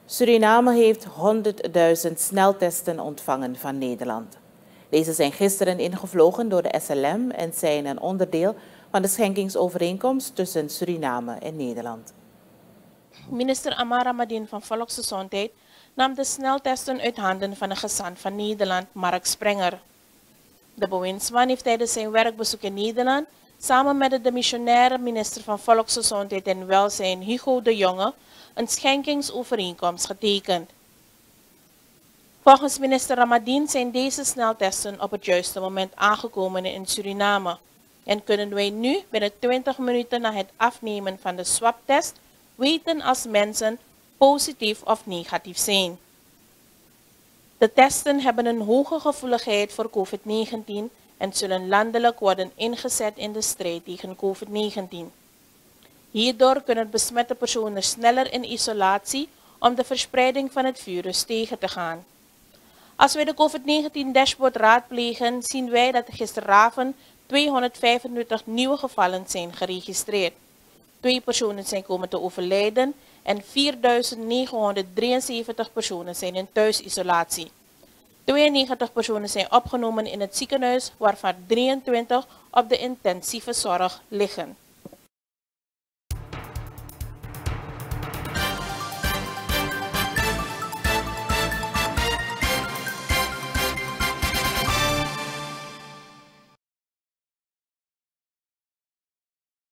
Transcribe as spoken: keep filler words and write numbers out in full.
Suriname heeft honderdduizend sneltesten ontvangen van Nederland. Deze zijn gisteren ingevlogen door de S L M en zijn een onderdeel van de schenkingsovereenkomst tussen Suriname en Nederland. Minister Amara Madin van Volksgezondheid nam de sneltesten uit handen van de gezant van Nederland, Mark Sprenger. De bewindsman heeft tijdens zijn werkbezoek in Nederland samen met de demissionaire minister van Volksgezondheid en Welzijn, Hugo de Jonge, een schenkingsovereenkomst getekend. Volgens minister Ramadien zijn deze sneltesten op het juiste moment aangekomen in Suriname en kunnen wij nu binnen twintig minuten na het afnemen van de swabtest weten als mensen positief of negatief zijn. De testen hebben een hoge gevoeligheid voor COVID negentien en zullen landelijk worden ingezet in de strijd tegen COVID negentien. Hierdoor kunnen besmette personen sneller in isolatie om de verspreiding van het virus tegen te gaan. Als wij de COVID negentien dashboard raadplegen, zien wij dat er gisteravond tweehonderdvijfentwintig nieuwe gevallen zijn geregistreerd. Twee personen zijn komen te overlijden en vierduizend negenhonderddrieënzeventig personen zijn in thuisisolatie. tweeënnegentig personen zijn opgenomen in het ziekenhuis, waarvan drieëntwintig op de intensieve zorg liggen.